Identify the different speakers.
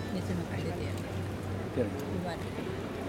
Speaker 1: 熱の中に出て
Speaker 2: 出る。
Speaker 1: 言われる。